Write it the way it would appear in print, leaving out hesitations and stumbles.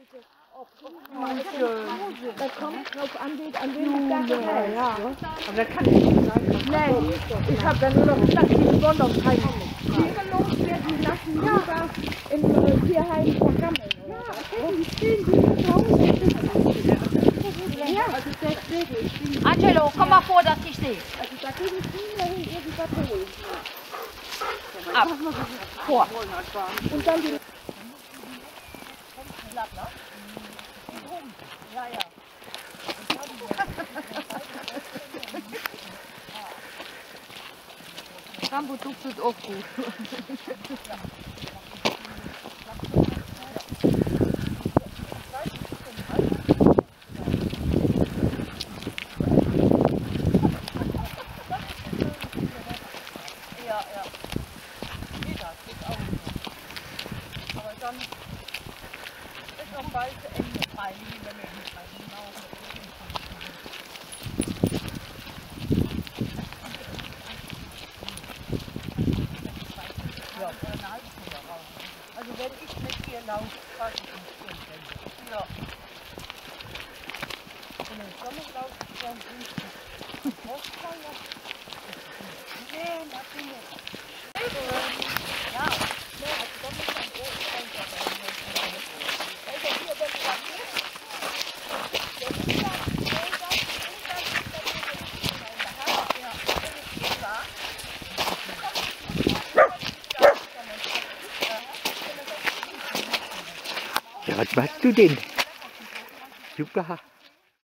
Da kommt drauf an, an wen du da hältst. Ja. Aber da kann ich nicht sagen. Nee, ich habe dann nur noch gesagt, die Sonderheim. Tiere loswerden lassen, lieber im Tierheim vergammeln. Ja, die stehen wie zu Hause. Ja. Angelo, komm mal vor, dass ich sehe. Also da kriegen viele hin irgendwas holen. Ab. Vor. Und dann die... Ja, ja. Rambo tut auch gut. Ja, ja. Nee, das geht auch nicht. Aber dann ist noch bald zu Ende. Wenn wir nicht rein hinaus. Ja, eine halbe Stunde raus. Also wenn ich mit ihr laufe, fahre ich nicht Stunden. Ja. Und im Sommer laufe ich dann nicht. Nee, das bin ich. Ja, nee, also da muss man groß sein. Ja, was machst du denn? Super.